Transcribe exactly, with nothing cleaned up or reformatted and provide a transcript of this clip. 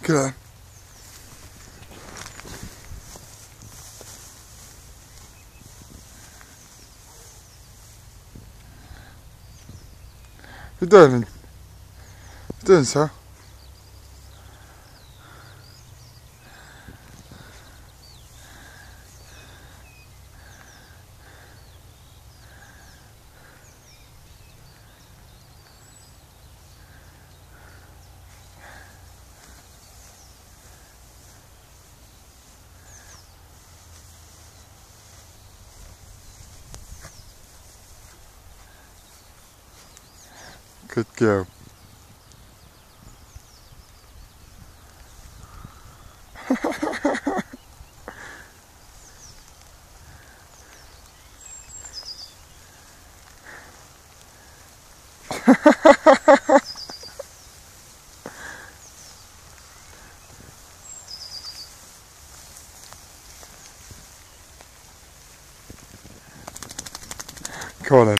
Go on. What are you doing? What are you doing, sir? Good girl. Come on then.